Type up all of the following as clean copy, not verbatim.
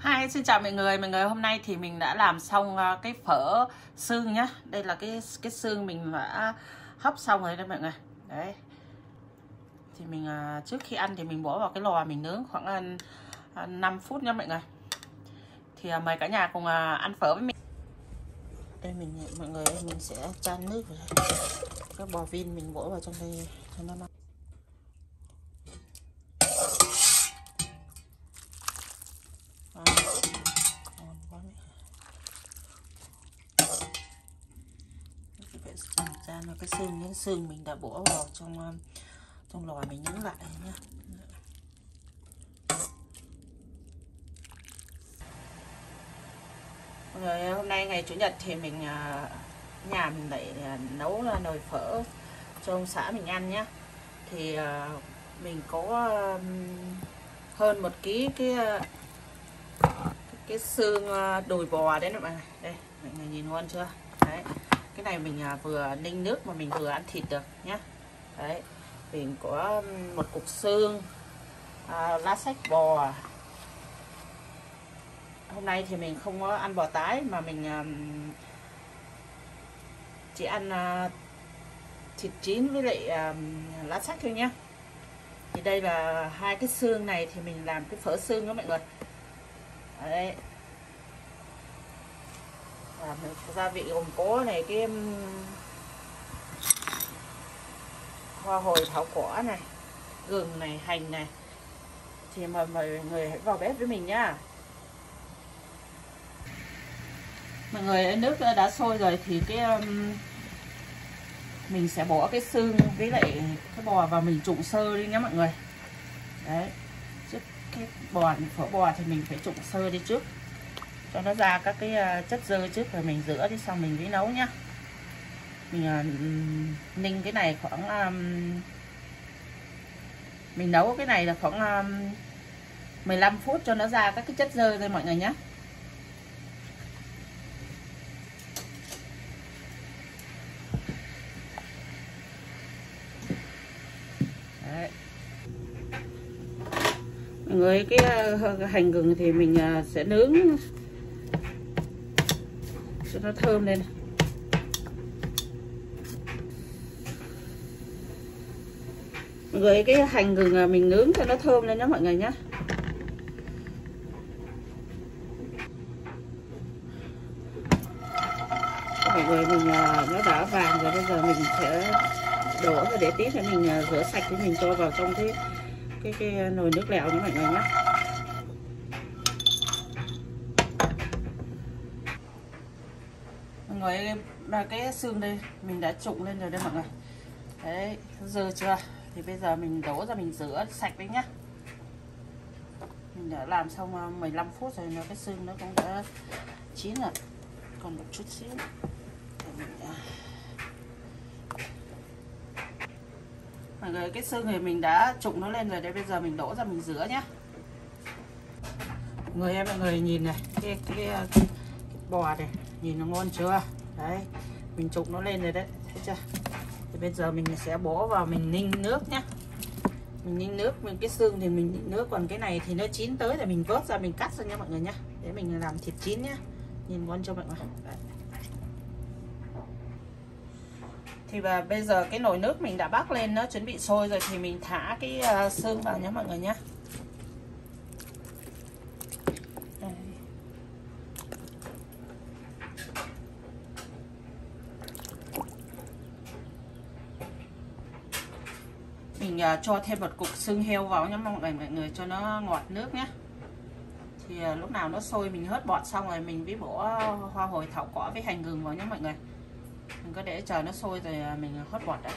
Hi, xin chào mọi người. Hôm nay thì mình đã làm xong cái phở xương nhá. Đây là cái xương mình đã hấp xong rồi đây mọi người. Đấy. Thì mình trước khi ăn thì mình bỏ vào cái lò mình nướng khoảng 5 phút nhá mọi người. Thì mời cả nhà cùng ăn phở với mình. Đây mọi người mình sẽ chan nước vào đây. Cái bò viên mình bỏ vào trong đây cho nó nóng. Chan vào cái xương mình đã bỏ vào trong lò mình nướng lại nhá. Rồi hôm nay ngày chủ nhật thì mình nhà mình lại nấu nồi phở cho ông xã mình ăn nhá. Thì mình có hơn 1 ký cái xương đùi bò đấy mọi người. Đây mọi người nhìn ngon chưa? Đấy. Cái này mình vừa ninh nước mà mình vừa ăn thịt được nhá. Đấy. Mình có một cục xương, lá sách bò. Hôm nay thì mình không có ăn bò tái mà mình chỉ ăn thịt chín với lại lá sách thôi nhá. Thì đây là hai cái xương này thì mình làm cái phở xương đó mọi người. Đấy. Gia vị gồm có này cái hoa hồi thảo quả này, gừng này, hành này. Thì mời mọi người hãy vào bếp với mình nhá. Mọi người, nước đã sôi rồi thì mình sẽ bỏ cái xương với lại cái bò vào mình trụng sơ đi nhé mọi người. Đấy, trước cái phở bò thì mình phải trụng sơ đi trước cho nó ra các cái chất xơ trước, rồi mình rửa đi xong mình mới nấu nhá. Mình ninh cái này khoảng mình nấu cái này là khoảng 15 phút cho nó ra các cái chất xơ đây mọi người nhé. Đấy. Mọi người, cái hành gừng thì mình sẽ nướng cho nó thơm lên. Mọi người, cái hành gừng mình nướng cho nó thơm lên nhé mọi người nhé. Mọi người, mình nó đã vàng rồi, bây giờ mình sẽ đổ và để tí thì mình rửa sạch thì mình cho vào trong cái nồi nước lèo như mọi người nhé. Mọi người, là cái xương đây mình đã trụng lên rồi đây mọi người. Đấy, dơ chưa? Thì bây giờ mình đổ ra mình rửa sạch đấy nhá. Mình đã làm xong 15 phút rồi, cái xương nó cũng đã chín rồi. Còn một chút xíu. Mọi người, cái xương thì mình đã trụng nó lên rồi đấy, bây giờ mình đổ ra mình rửa nhá. Mọi người nhìn này, cái bò này nhìn nó ngon chưa? Đấy, mình trụng nó lên rồi đấy, thấy chưa? Thì bây giờ mình sẽ bỏ vào mình ninh nước nhá. Mình ninh nước, cái xương thì mình ninh nước, còn cái này thì nó chín tới rồi mình vớt ra mình cắt ra nha mọi người nhá. Để mình làm thịt chín nhá. Nhìn ngon cho mọi người. Đấy. Thì bây giờ cái nồi nước mình đã bắc lên, nó chuẩn bị sôi rồi thì mình thả cái xương vào nhé mọi người nhé. Đây. Mình cho thêm một cục xương heo vào nhé mọi người, cho nó ngọt nước nhé. Thì lúc nào nó sôi mình hớt bọt xong rồi mình mới bỏ hoa hồi thảo quả với hành gừng vào nhé mọi người. Mình có để chờ nó sôi rồi mình hớt bọt đấy.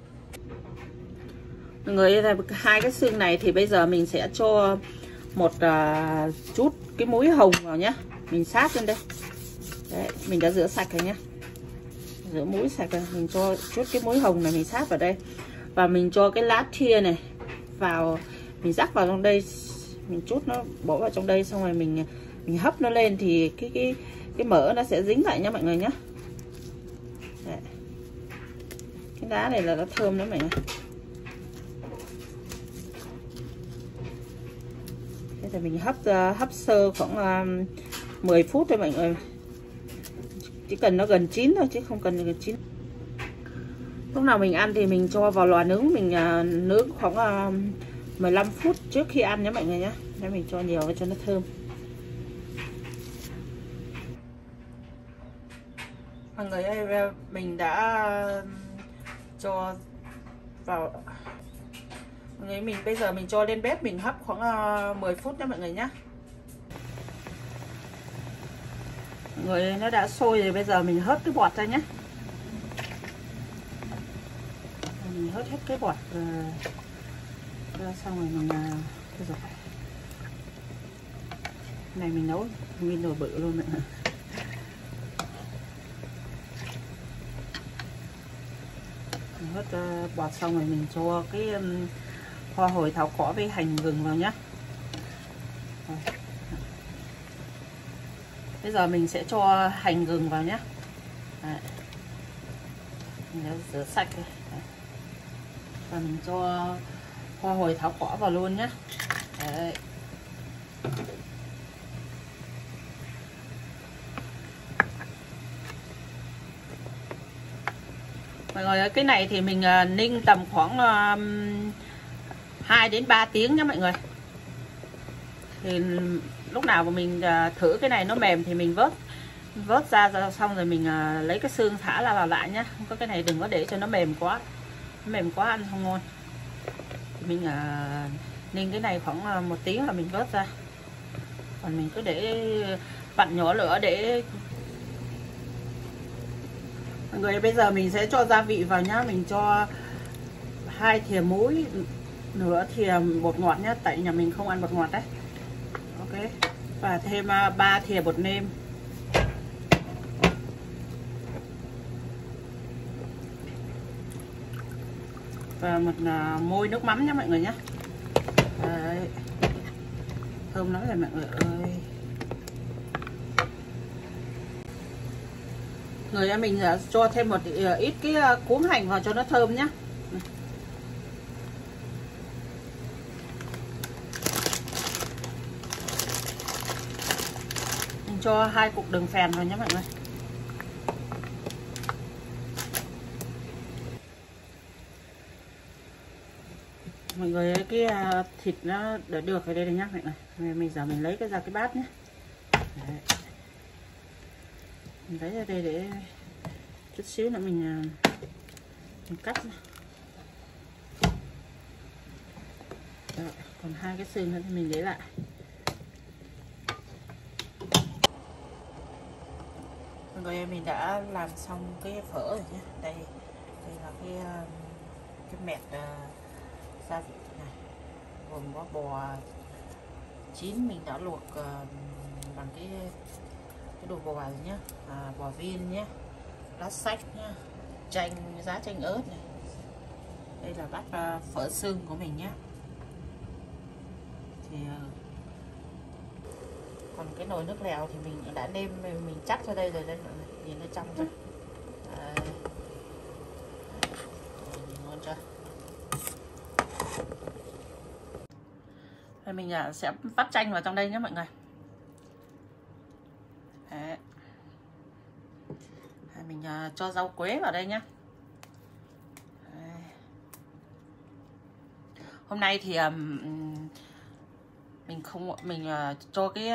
Mọi người, hai cái xương này thì bây giờ mình sẽ cho một chút cái muối hồng vào nhé. Mình sát lên đây. Đấy, mình đã rửa sạch rồi nhé. Rửa muối sạch rồi, mình cho chút cái muối hồng này mình sát vào đây. Và mình cho cái lá thia này vào, mình rắc vào trong đây, mình chút nó bỏ vào trong đây, xong rồi mình hấp nó lên thì cái mỡ nó sẽ dính lại nha mọi người nhé. Đấy. Cái đá này là nó thơm lắm mọi người. Thấy thì mình hấp sơ khoảng 10 phút thôi mọi người. Chỉ cần nó gần chín thôi chứ không cần gần chín. Lúc nào mình ăn thì mình cho vào lò nướng, mình nướng khoảng 15 phút trước khi ăn nhé mọi người nhé. Để mình cho nhiều cho nó thơm. Mọi người ơi, mình đã cho vào. Mọi người, mình bây giờ mình cho lên bếp mình hấp khoảng 10 phút nhé mọi người nhé. Mọi người, nó đã sôi rồi, bây giờ mình hớt cái bọt ra nhé. Mình hớt hết cái bọt ra xong rồi mình bây giờ này mình nấu nguyên nồi bự luôn mọi người. Mình hớt bọt xong rồi mình cho cái hoa hồi thảo cỏ với hành gừng vào nhé. Bây giờ mình sẽ cho hành gừng vào nhé. Đấy. Mình đã rửa sạch rồi. Đấy. Và mình cho hoa hồi thảo cỏ vào luôn nhé. Đấy. Mọi người ơi, cái này thì mình ninh tầm khoảng 2 đến 3 tiếng nhé mọi người. Thì lúc nào mà mình thử cái này nó mềm thì mình vớt ra xong rồi mình lấy cái xương thả ra vào lại nhé. Không có cái này đừng có để cho nó mềm quá. Nó mềm quá ăn không ngon. Thì mình ninh cái này khoảng 1 tiếng là mình vớt ra. Còn mình cứ để vặn nhỏ lửa để. Mọi người, bây giờ mình sẽ cho gia vị vào nhá. Mình cho 2 thìa muối, nửa thìa bột ngọt nhá, tại nhà mình không ăn bột ngọt đấy. Ok. Và thêm 3 thìa bột nêm. Và một môi nước mắm nhé mọi người nhé. Đấy. Thơm lắm rồi mọi người ơi. Người em mình cho thêm một ít cái cuống hành vào cho nó thơm nhé. Mình cho 2 cục đường phèn vào nhé mọi người. Mọi người ơi, cái thịt nó đã được ở đây rồi nhá mọi người. Mình giờ mình lấy ra cái bát nhé. Đấy. Mình lấy ra đây để chút xíu nữa mình cắt này. Rồi, còn 2 cái xương nữa thì mình lấy lại. Mọi người ơi, mình đã làm xong cái phở rồi nhé. Đây là cái mẹt gia vị này, gồm có bò chín mình đã luộc bằng cái đồ bò rồi nhé, bò viên nhé, lá sách nhé, giá chanh ớt này. Đây là bát phở xương của mình nhé. Thì còn cái nồi nước lèo thì mình đã nêm, mình chắc cho đây rồi đây, nhìn nó trong chưa. Đấy. Ngon chưa. Rồi mình sẽ vắt chanh vào trong đây nhé mọi người. Đấy. Mình cho rau quế vào đây nhé. Đấy. Hôm nay thì mình cho cái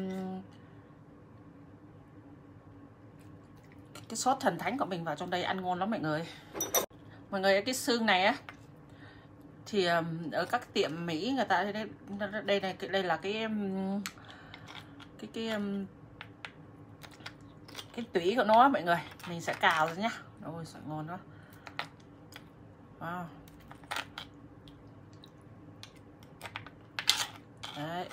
sốt thần thánh của mình vào trong đây ăn ngon lắm mọi người. Mọi người, cái xương này á thì ở các tiệm Mỹ người ta đây là cái tủy của nó mọi người. Mình sẽ cào ra nhá. Ôi sợ ngon đó. Wow. Đấy.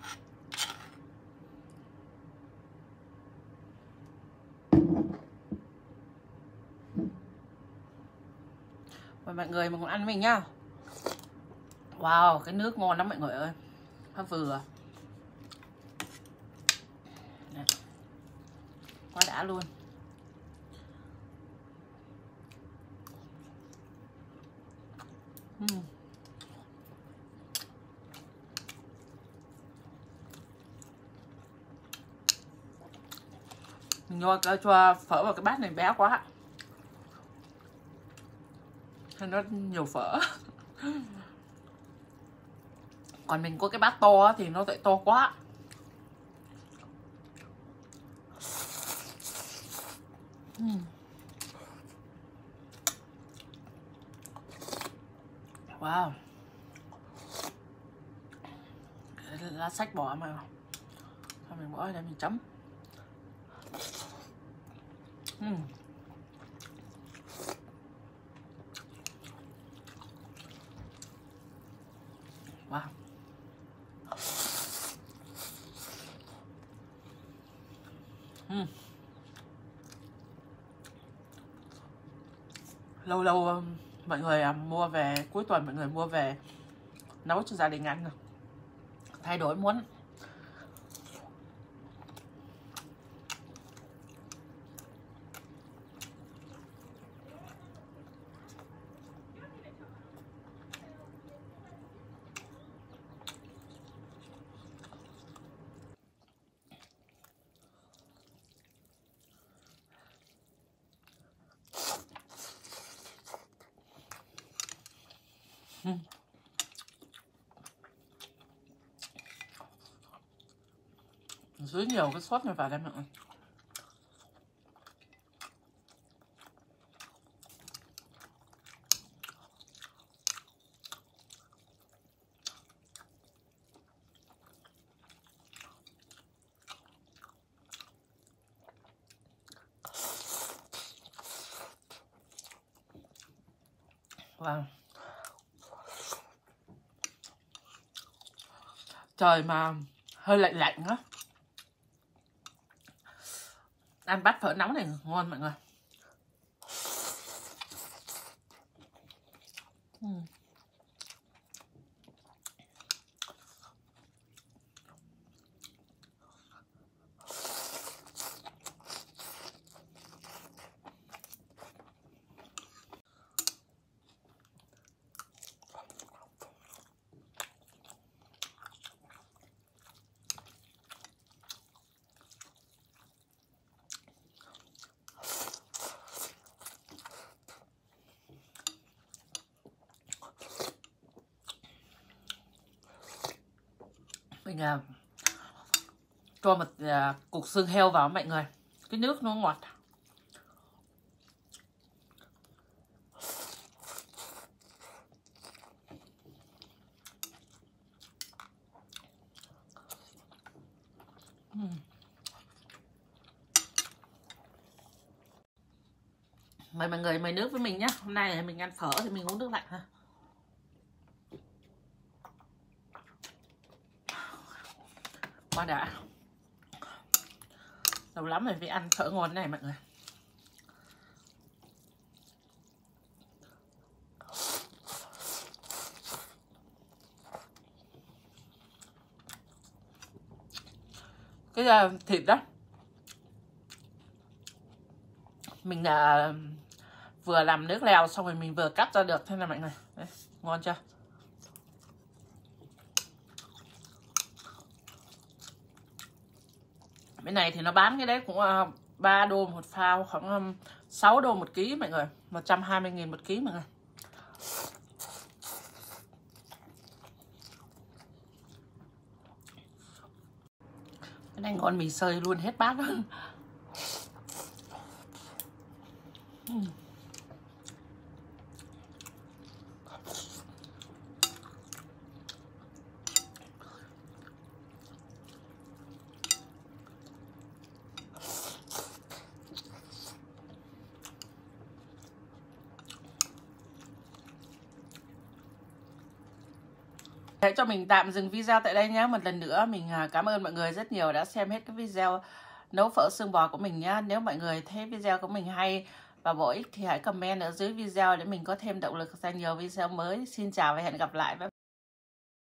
Mời mọi người cùng ăn mình nhá. Wow, cái nước ngon lắm mọi người ơi. Nó vừa. Đấy. Quá đã luôn. Mình cho phở vào cái bát này bé quá, nó nhiều phở. Còn mình có cái bát to thì nó lại to quá. Wow, lá sách bỏ mà thôi mình bỏ ở đây mình chấm. Wow. Lâu lâu mọi người mua về, cuối tuần mọi người mua về nấu cho gia đình ăn rồi. Thay đổi món. Dưới nhiều cái sốt này vào đây mọi người. Wow. Trời mà hơi lạnh lạnh á, ăn bát phở nóng này ngon mọi người. Mình cho một cục xương heo vào mọi người, cái nước nó ngọt. Mời mọi người mời nước với mình nhé. Hôm nay mình ăn phở thì mình uống nước lạnh ha. Quá đã. Lâu lắm rồi mới ăn phở ngon này mọi người. Cái thịt đó mình vừa làm nước lèo xong rồi mình vừa cắt ra được thế này mọi người. Đấy, ngon chưa? Bên này thì nó bán cái đấy cũng 3 đô một phao, khoảng 6 đô một ký mọi người, 120.000 một ký mọi người. Cái này ngon, mình sơi luôn hết bát luôn. Hãy cho mình tạm dừng video tại đây nhé. Một lần nữa mình cảm ơn mọi người rất nhiều đã xem hết cái video nấu phở xương bò của mình nhé. Nếu mọi người thấy video của mình hay và bổ ích thì hãy comment ở dưới video để mình có thêm động lực ra nhiều video mới. Xin chào và hẹn gặp lại.